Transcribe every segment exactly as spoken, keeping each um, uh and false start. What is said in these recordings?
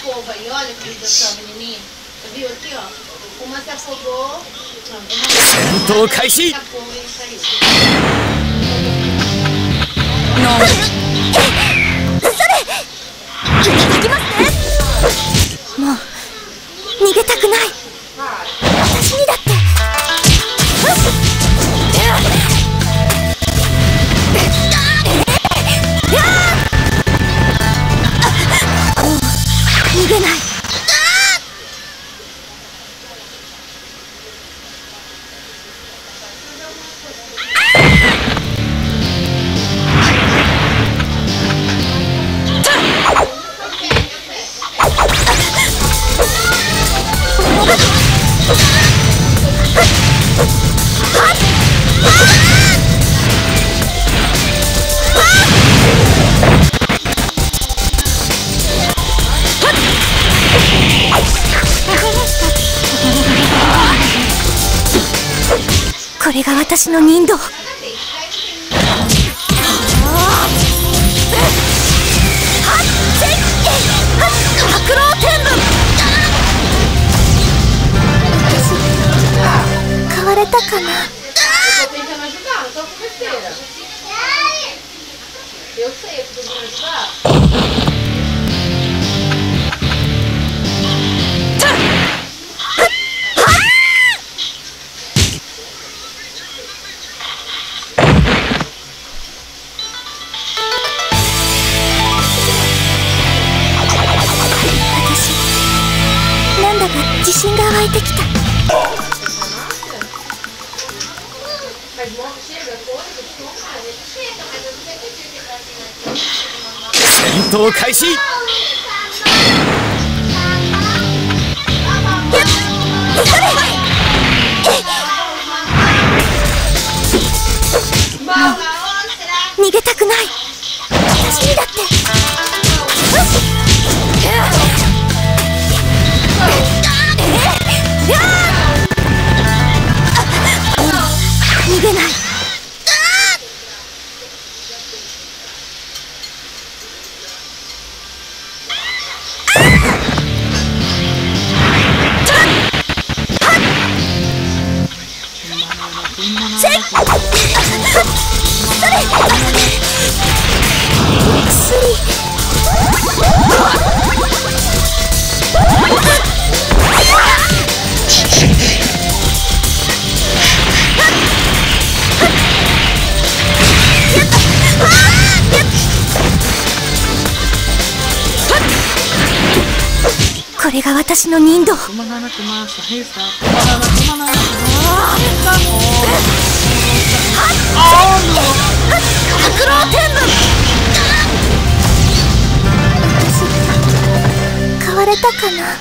escova e olha que vida só, menininha. Viu aqui, ó? Uma se afogou. 戦闘開始。 もう逃げたくない。私にだって逃げない。これが私の忍道。買われたかな。なんだか自信が湧いてきた。 戦闘開始。 逃げたくない。私にだって逃げない。これが私の忍道。買われたかな。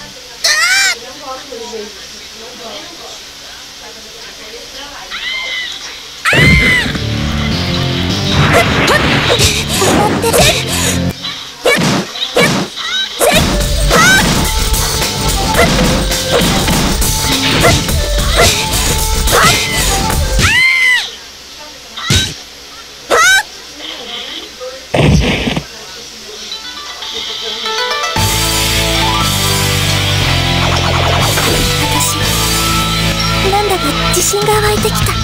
なんだか自信が湧いてきた。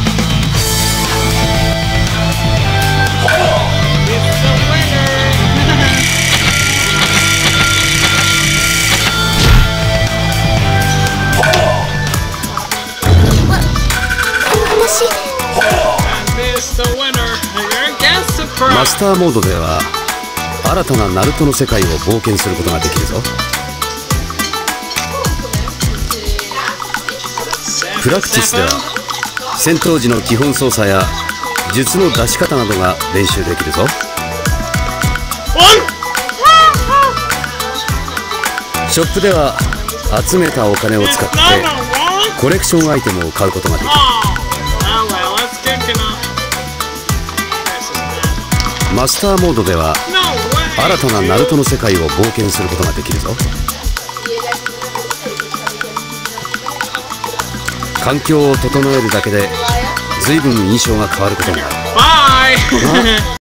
マスターモードでは新たなナルトの世界を冒険することができるぞ。プラクティスでは戦闘時の基本操作や術の出し方などが練習できるぞ。ショップでは集めたお金を使ってコレクションアイテムを買うことができる。マスターモードでは新たなナルトの世界を冒険することができるぞ。環境を整えるだけで随分印象が変わることがある。